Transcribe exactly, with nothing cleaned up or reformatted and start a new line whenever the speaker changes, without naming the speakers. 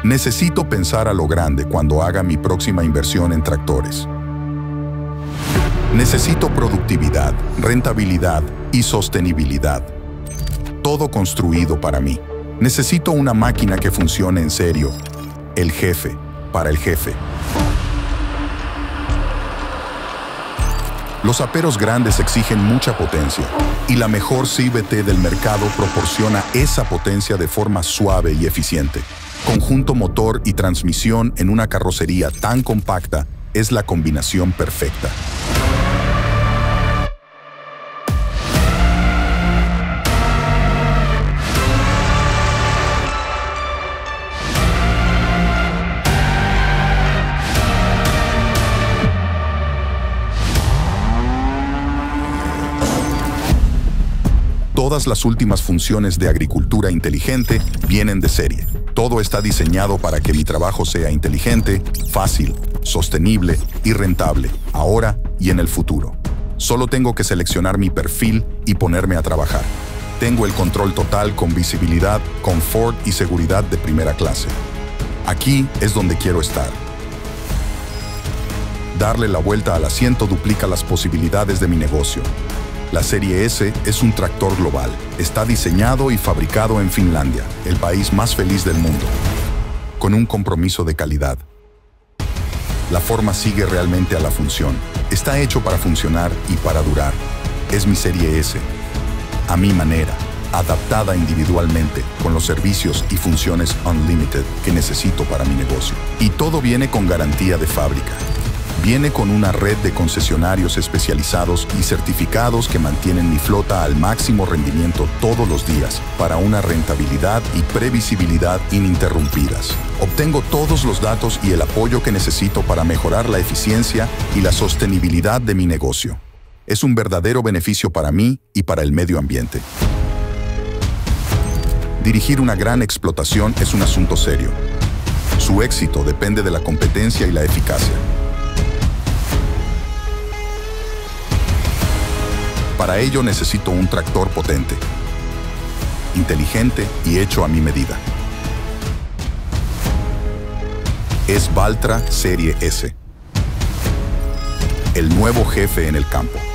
Necesito pensar a lo grande cuando haga mi próxima inversión en tractores. Necesito productividad, rentabilidad y sostenibilidad. Todo construido para mí. Necesito una máquina que funcione en serio. El jefe, para el jefe. Los aperos grandes exigen mucha potencia y la mejor C V T del mercado proporciona esa potencia de forma suave y eficiente. Conjunto motor y transmisión en una carrocería tan compacta es la combinación perfecta. Todas las últimas funciones de agricultura inteligente vienen de serie. Todo está diseñado para que mi trabajo sea inteligente, fácil, sostenible y rentable, ahora y en el futuro. Solo tengo que seleccionar mi perfil y ponerme a trabajar. Tengo el control total con visibilidad, confort y seguridad de primera clase. Aquí es donde quiero estar. Darle la vuelta al asiento duplica las posibilidades de mi negocio. La Serie S es un tractor global. Está diseñado y fabricado en Finlandia, el país más feliz del mundo, con un compromiso de calidad. La forma sigue realmente a la función. Está hecho para funcionar y para durar. Es mi Serie S, a mi manera, adaptada individualmente, con los servicios y funciones Unlimited que necesito para mi negocio. Y todo viene con garantía de fábrica. Viene con una red de concesionarios especializados y certificados que mantienen mi flota al máximo rendimiento todos los días para una rentabilidad y previsibilidad ininterrumpidas. Obtengo todos los datos y el apoyo que necesito para mejorar la eficiencia y la sostenibilidad de mi negocio. Es un verdadero beneficio para mí y para el medio ambiente. Dirigir una gran explotación es un asunto serio. Su éxito depende de la competencia y la eficacia. Para ello necesito un tractor potente, inteligente y hecho a mi medida. Es Valtra Serie S, el nuevo jefe en el campo.